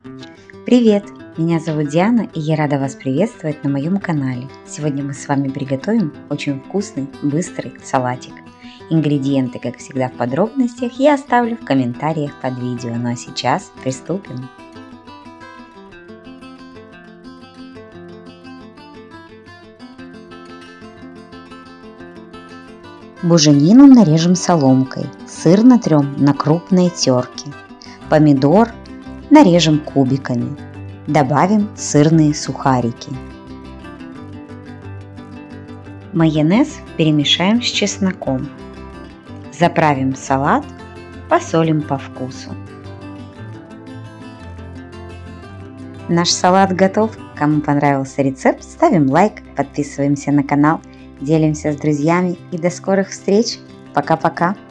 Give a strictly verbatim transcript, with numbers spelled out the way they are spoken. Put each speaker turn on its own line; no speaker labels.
Привет! Меня зовут Диана, и я рада вас приветствовать на моем канале. Сегодня мы с вами приготовим очень вкусный, быстрый салатик. Ингредиенты, как всегда, в подробностях я оставлю в комментариях под видео. Ну а сейчас приступим. Буженину нарежем соломкой, сыр натрем на крупной терке, помидор нарежем кубиками, добавим сырные сухарики. Майонез перемешаем с чесноком, заправим салат, посолим по вкусу. Наш салат готов. Кому понравился рецепт, ставим лайк, подписываемся на канал, делимся с друзьями и до скорых встреч. Пока-пока!